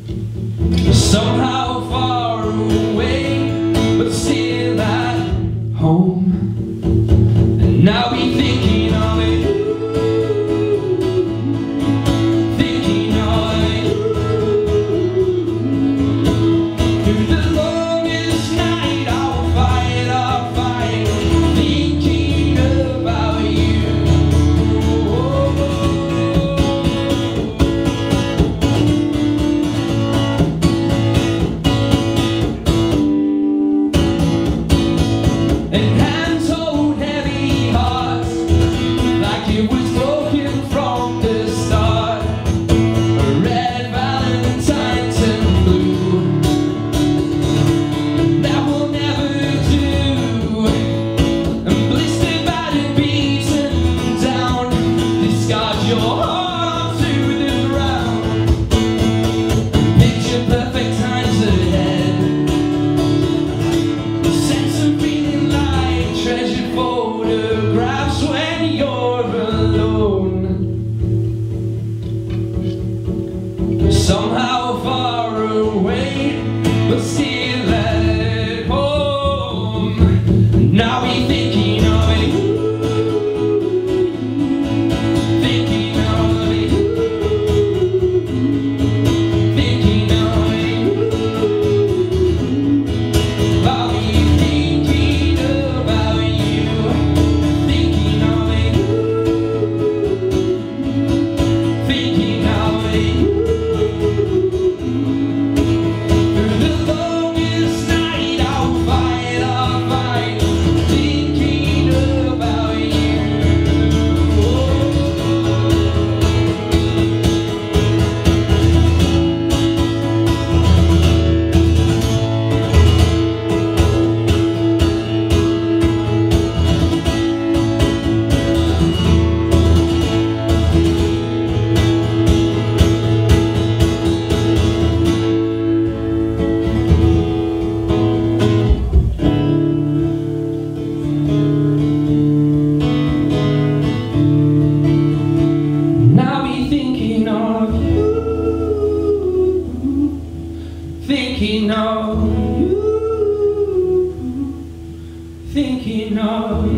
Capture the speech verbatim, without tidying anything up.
Somehow far away, but still at home. And I'll be thinking of it, thinking of it, through the longest night. I'll fight, I'll fight, thinking about you. And hands hold heavy hearts, like it was broken from the start. Red valentines and blue, that will never do. And blistered, battered, beaten down, discard your heart onto the ground. Picture perfect times ahead, sense of feeling like treasured photographs when you're alone. Somehow far away, but still at home. Now we thinking of it, thinking of it, thinking of it. I'll be thinking about you, thinking of it, thinking of it. Through the longest night, I'll fight, I'll fight, thinking about you. Now be thinking of you, thinking of you, thinking of